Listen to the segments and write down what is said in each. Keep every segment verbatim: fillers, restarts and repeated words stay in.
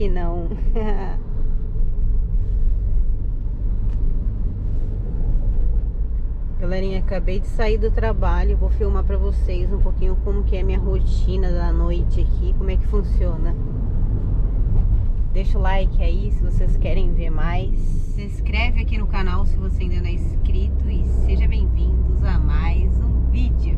que não. Galerinha, acabei de sair do trabalho. Vou filmar pra vocês um pouquinho como que é a minha rotina da noite aqui, como é que funciona. Deixa o like aí se vocês querem ver mais. Se inscreve aqui no canal se você ainda não é inscrito. E seja bem-vindos a mais um vídeo.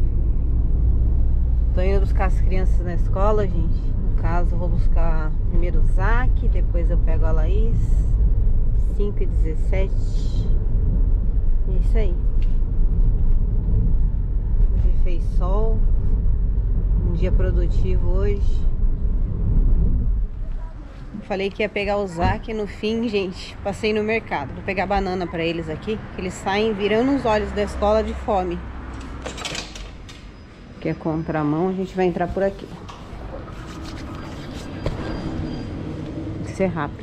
Tô indo buscar as crianças na escola, gente. No caso, eu vou buscar primeiro o Zac, depois eu pego a Laís. cinco e dezessete. É isso aí. Hoje fez sol. Um dia produtivo hoje. Falei que ia pegar o Zac, no fim, gente, passei no mercado. Vou pegar banana pra eles aqui, que eles saem virando os olhos da escola de fome. Aqui é contramão, a gente vai entrar por aqui. Tem que ser rápido.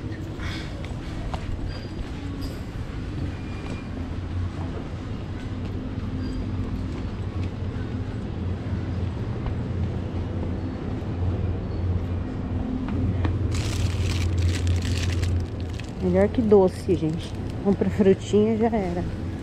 Melhor que doce, gente. Compra frutinha, já era.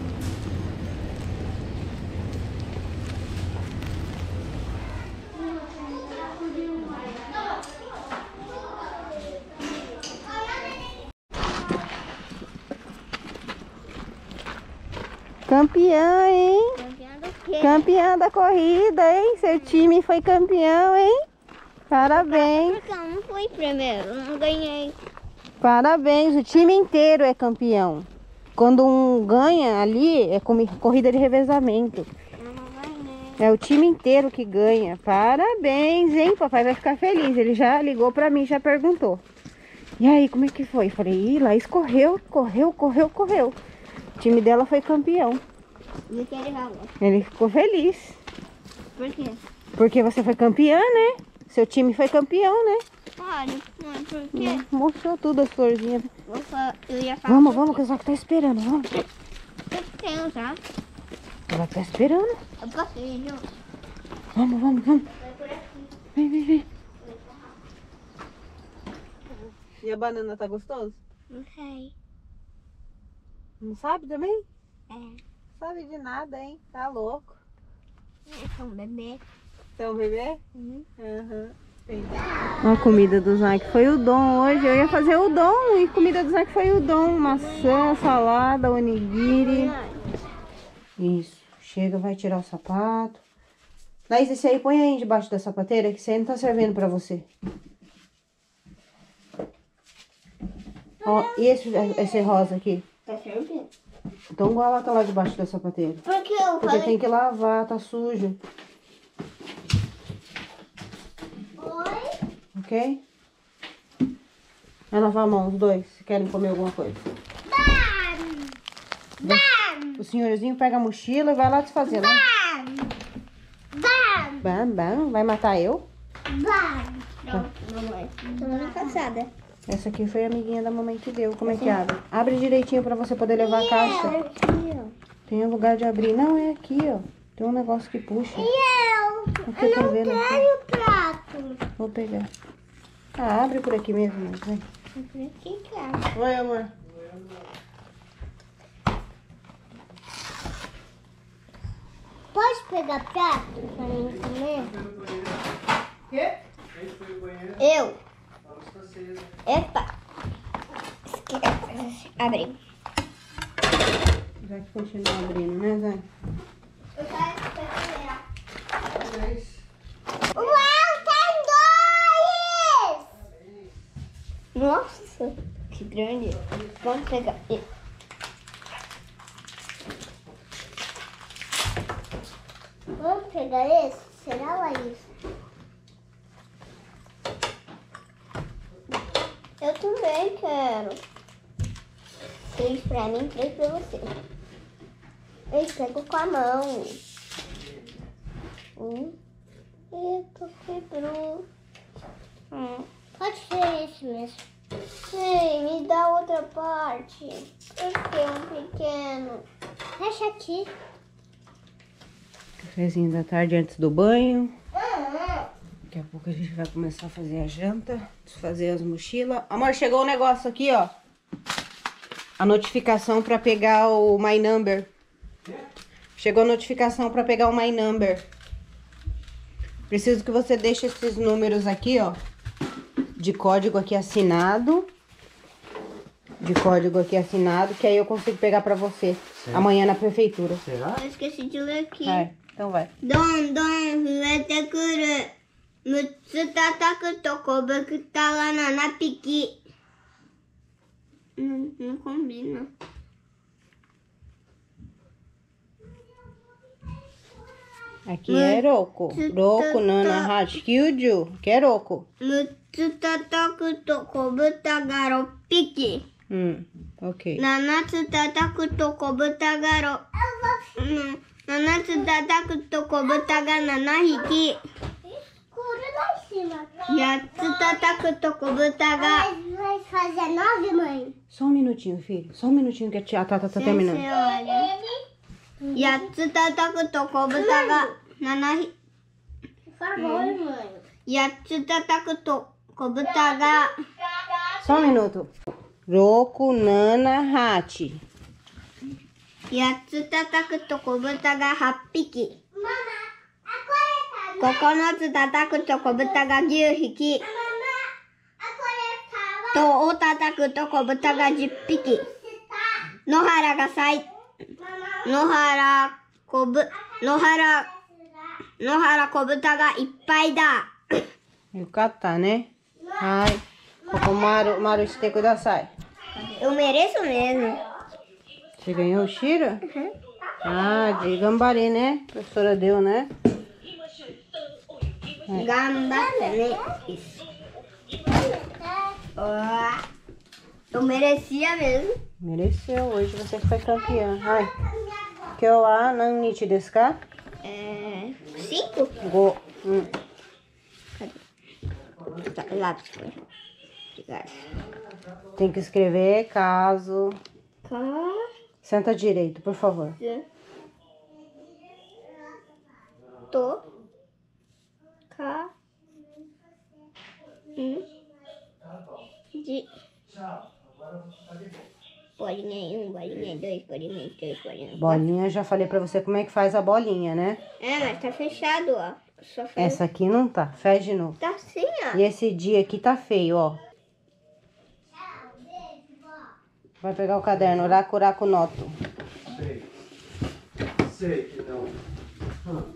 Campeã, hein? Campeã do quê? Campeã da corrida, hein? Seu time foi campeão, hein? Parabéns. Porque eu não fui primeiro, eu não ganhei. Parabéns, o time inteiro é campeão. Quando um ganha ali, é corrida de revezamento. Eu não ganhei. É o time inteiro que ganha. Parabéns, hein? Papai vai ficar feliz. Ele já ligou pra mim, já perguntou. E aí, como é que foi? Falei, ih, Laís correu, correu, correu, correu. O time dela foi campeão. E o que ele falou? Ele ficou feliz. Por quê? Porque você foi campeã, né? Seu time foi campeão, né? Olha, mãe, por quê? Mostrou tudo as florzinhas. Eu, fa- eu ia falar. Vamos, vamos, que o Zac tá esperando. Vamos. Eu tenho, tá? O Zac tá esperando. Eu passei, viu? Vamos, vamos, vamos. Vai por aqui. Vem, vem, vem. E a banana tá gostoso? Não sei. Não sabe também? É. Não sabe de nada, hein? Tá louco. É um bebê. Então, bebê? Uhum. Aham. A comida do Zac foi o dom hoje. Eu ia fazer o dom e comida do Zac foi o dom. Maçã, salada, onigiri. Isso. Chega, vai tirar o sapato. Laís, esse aí põe aí debaixo da sapateira, que esse aí não tá servindo pra você. Ó, e esse, esse rosa aqui? Tá servindo? Então coloca lá debaixo da sapateira. Por que eu Porque falei? tem que lavar, tá sujo. Oi? Ok? Vai lavar a mão, os dois, se querem comer alguma coisa. Bam! Bam! O senhorzinho pega a mochila e vai lá desfazer, né? Bam! Bam, bam. Vai matar eu? Bam! Pronto, mamãe. Tô muito cansada. Essa aqui foi a amiguinha da mamãe que deu. Como é que abre? Abre direitinho pra você poder levar a caixa. Aqui, ó. Tem um lugar de abrir. Não, é aqui, ó. Tem um negócio que puxa. E eu? Aqui, Eu tá não vendo aqui? quero prato. Vou pegar. Ah, abre por aqui mesmo, mas vai. O que que é? Oi, amor. Pode pegar prato pra mim comer? Quê? Eu. Epa. Esquece. Abri. Já que continua abrindo, né, Zé? Eu quero pegar. Dois. Uau, tem dois! Nossa, que grande. Vamos pegar. Vamos pegar esse? Será, Laís? Eu também quero. Três pra mim, três pra você. Eu pego com a mão. Um. Eita, quebrou. Hum. Pode ser esse mesmo. Ei, me dá outra parte. Por que um pequeno? Fecha aqui. Cafezinho da tarde antes do banho. Ah, Daqui a pouco a gente vai começar a fazer a janta, desfazer as mochilas. Amor, chegou o negócio aqui, ó. A notificação pra pegar o My Number. Chegou a notificação pra pegar o My Number. Preciso que você deixe esses números aqui, ó. De código aqui assinado. De código aqui assinado, que aí eu consigo pegar pra você. Certo. Amanhã na prefeitura. Será? Eu esqueci de ler aqui. É, então vai. Dom, dom, fuete kuru. Mutsu tataku to kobuta ga nana piki. Não, não combina. Aqui é Roku. Roku, Nana, Hachi, Kyuju. Que é Roku. Mutsu tataku to kobuta ga ro piki. Hum, ok. Nanatsu tataku to kobuta ga ro... Nanatsu tataku to kobuta ga nana hiki. Yatsu tataku to kobuta ga... Vai fazer nove, mãe? Só um minutinho, filho. Só um minutinho que a tia Tata tá terminando. Yatsu tataku to kobuta ga nana hiki. Por favor, mãe. Yatsu tataku to kobuta ga... Só um minuto. Roku, Nana, Hachi. Yatsu tataku to kobuta ga happiki. Kokonotsu tataku to kobuta ga gyū hiki. To o tataku to kobuta ga jippiki. Nohara ga sai. Nohara kobu... Nohara... Nohara kobuta ga ippai da. Yukata, né? Ai. Kokomaru, maru shite kudasai. Eu mereço mesmo. Você ganhou o Shira? Uhum. Ah, de gambari, né? A professora deu, né? É. Gambate, né? Isso. Oh, eu merecia mesmo. Mereceu. Hoje você foi campeã. Ai. Kyou wa nan nichi desu ka? É... Cinco? Go. Hum. Cadê? Tá, lápis, foi. Obrigada. Tem que escrever caso... Ca... Senta direito, por favor. To... Ca... Hum... De... Bolinha um, bolinha dois, bolinha três, bolinha... Bolinha, já falei pra você como é que faz a bolinha, né? É, mas tá fechado, ó. Só faz... Essa aqui não tá. Faz de novo. Tá assim, ó. E esse dia aqui tá feio, ó. Vai pegar o caderno, Raku Raku Noto. Sei. Sei que não. Hum.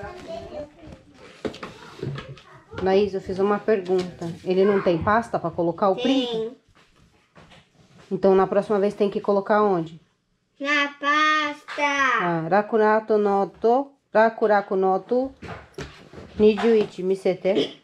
Laís, eu fiz uma pergunta. Ele não tem pasta pra colocar o print? Tem. Então na próxima vez tem que colocar onde? Na pasta. Ah, Raku Raku Noto. Raku Raku Noto. Nijuichi, misete.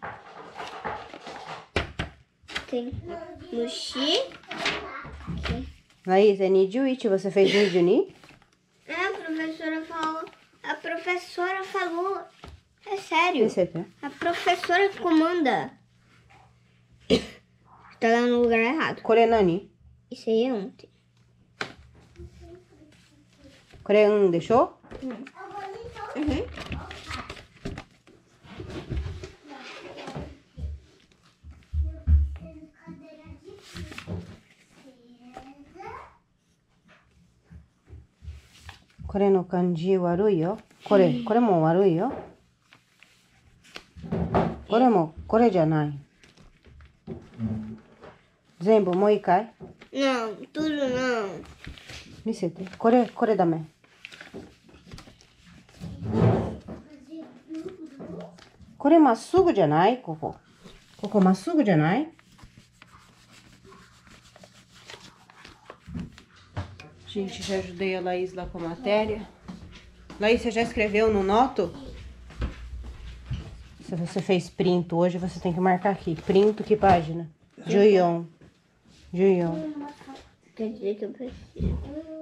Tem mushi. Laís, é Nijuichi, você fez Nijuni? É, a professora falou. A professora falou. É sério. Misete. A professora que comanda. Tá lá no lugar errado. Korenani? Isso aí é ontem. Koren, deixou? Uhum. Kore no kanji warui yo. Kore, kore mo warui yo. Kore mo, kore janai. Zenbu, mo ikai. Não, tudo não. Misete. Kore, kore dame. Kore massugu janai, koko. Koko massugu janai? Gente, já ajudei a Laís lá com a matéria. Laís, você já escreveu no Noto? Se você fez print hoje, você tem que marcar aqui. Print, que página? Juyon. Juyon. Quer dizer que eu preciso.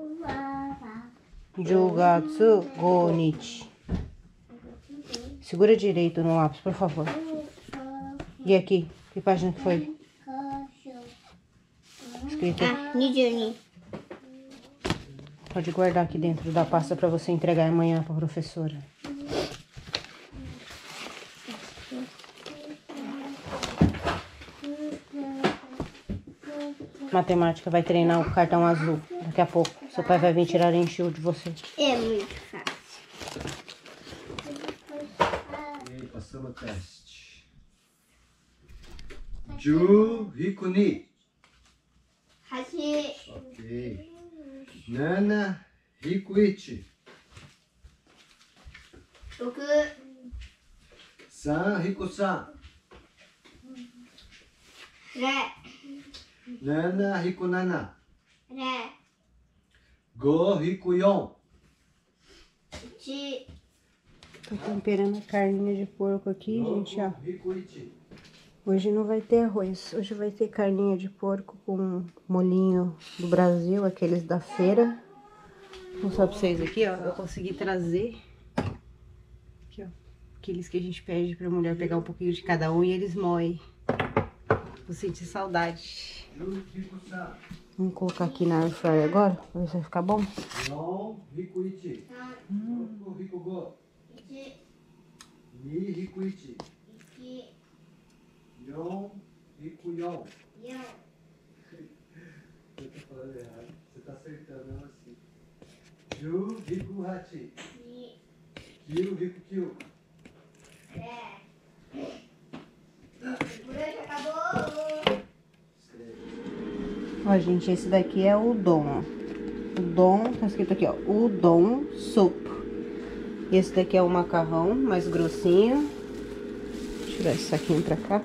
Jugatsu go nichi. Segura direito no lápis, por favor. E aqui? Que página que foi? Escrito. Ah, Nijuni. Pode guardar aqui dentro da pasta para você entregar amanhã para a professora. matemática vai treinar o cartão azul daqui a pouco. Seu pai vai vir tirar enxil de você. É muito fácil. E passamos o teste. Ju Hikuni. Hashi. Ok. Nana Hikuichi. Toku. San Hiku-san. Re. Nana Hiku-nana. Re. Go Hiku-yon. Chi. Tô temperando a carninha de porco aqui, gente, ó. Hikuichi. Hoje não vai ter arroz, hoje vai ter carninha de porco com molhinho do Brasil, aqueles da feira. Vou mostrar pra vocês aqui, ó. Eu consegui trazer aqui, ó, aqueles que a gente pede pra mulher pegar um pouquinho de cada um e eles moem. Vou sentir saudade. Ju Hiku-san. Vamos colocar aqui na air fryer agora, pra ver se vai ficar bom. Yon Hikuichi. Toku Hiku-go. Chi. Ni Hikuichi. Chi. Yon Hiku-yon. Yo. Eu tô falando errado. Você tá acertando mesmo assim. Ju Hiku-hachi. Ni. Kyu Hiku-kyu. Re. Por hoje acabou. Escreve. Ó, gente, esse daqui é o udon, ó. Udon, tá escrito aqui, ó. Udon soup. Esse daqui é o macarrão, mais grossinho. Vou tirar esse saquinho pra cá.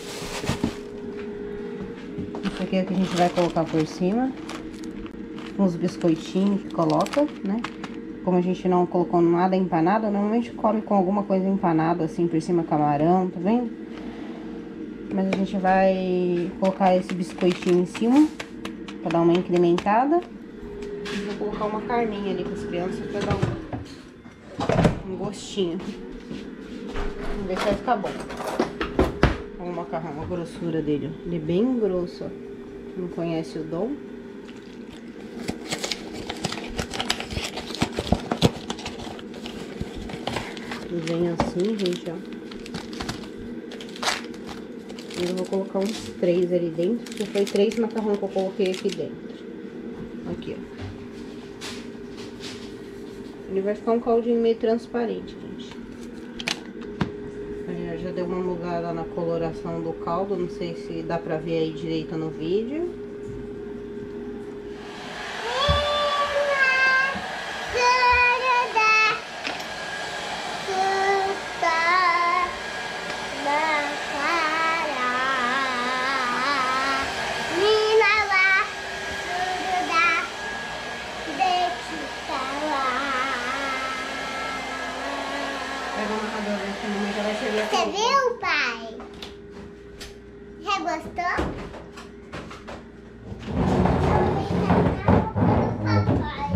Isso aqui é o que a gente vai colocar por cima. Uns biscoitinhos que coloca, né? Como a gente não colocou nada empanado, normalmente come com alguma coisa empanada, assim, por cima, camarão, tá vendo? Mas a gente vai colocar esse biscoitinho em cima, pra dar uma incrementada. E vou colocar uma carninha ali com as crianças pra dar um, um gostinho. Vamos ver se vai ficar bom. Olha o macarrão, a grossura dele, ó. Ele é bem grosso, ó. Não conhece o Dom? Vem assim, gente, ó. Eu vou colocar uns três ali dentro, porque foi três macarrão que eu coloquei aqui dentro. Aqui, ó. Ele vai ficar um caldinho meio transparente, gente. Já, já deu uma mudada na coloração do caldo, não sei se dá pra ver aí direito no vídeo. Você viu, pai? Já gostou? Papai.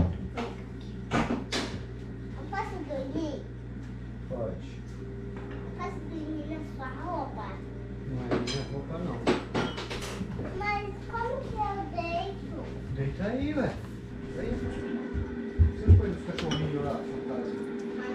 Eu posso dormir? Pode. Eu posso dormir na sua roupa? Não é minha roupa, não. Mas como que eu deito? Deita aí, ué. Aí. Você não põe os cachorrinhos lá, fantasma.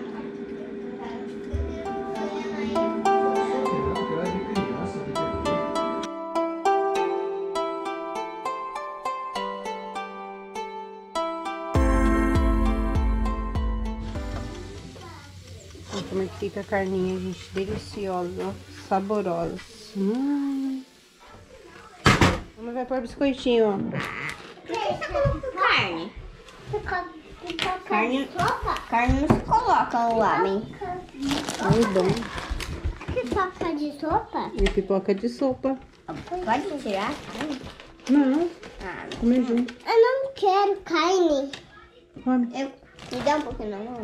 Olha como é que fica a carninha, gente. Deliciosa, saborosa. Hum. Vamos ver pôr biscoitinho, ó. Você colocou carne? Você colocou Carne- sopa? Carne não se coloca no lamen. Muito bom. Pipoca de sopa? E pipoca de sopa. Pode tirar a carne? Não, Ah, comer junto. eu não quero carne. Come. Eu, me dá um pouquinho na mão.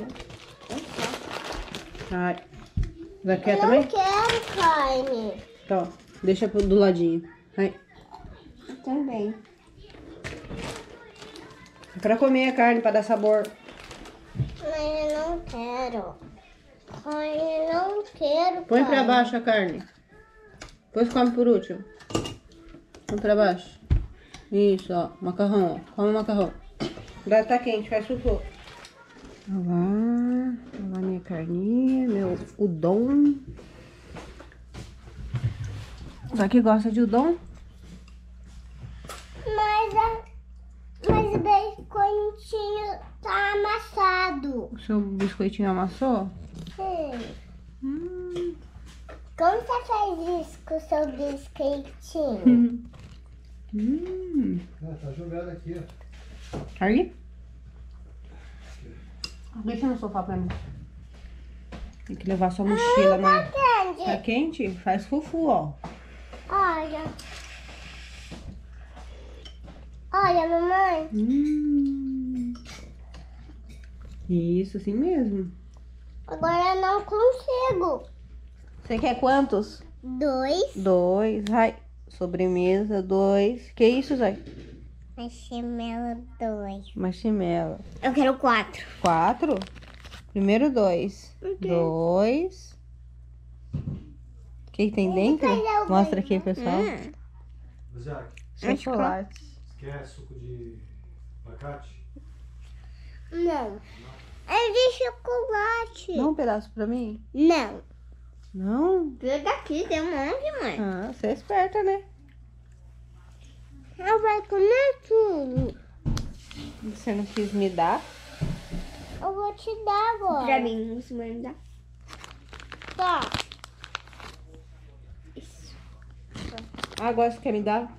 Ai. Vai Eu quer não também? quero carne. Tá, ó. Deixa pro- do ladinho. Vai. Eu também. É pra comer a carne, pra dar sabor. Mas eu não quero. Carne, eu não quero Põe pra carne. baixo a carne. Depois come por último. Põe pra baixo. Isso, ó. Macarrão, ó. Come o macarrão. Agora tá quente, faz suco. Olha lá. Olha lá minha carninha, meu udon. Será que gosta de udon? Não. Seu biscoitinho amassou? Sim. Hum. Como você faz isso com o seu biscoitinho? Hum. Ah, tá jogado aqui, ó. Aí? Deixa no sofá pra mim. Tem que levar sua mochila, ah, mãe. Tá quente. Tá quente? Faz fufu, ó. Olha. Olha, mamãe. Hum. Isso, assim mesmo. Agora eu não consigo. Você quer quantos? Dois. Dois. Ai, sobremesa, dois. Que isso, Zé? Marshmallow, dois. Marshmallow. Eu quero quatro. Quatro? Primeiro dois. Por quê? Dois. O que, que tem dentro? fazer o Mostra dois, aqui, né? pessoal. Hum. Zac, Chocolate. você quer suco de abacate? Não. É de chocolate. Dá um pedaço pra mim? Não. Não? Veio daqui, tem um monte, mãe. Ah, você é esperta, né? Eu vou comer tudo. Você não quis me dar? Eu vou te dar agora. Pra mim, você vai me dar. Tá. Isso. Ah, agora você quer me dar?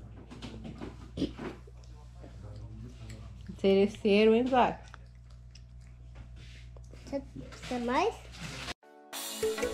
Interesseiro, hein, Zé? Você quer mais?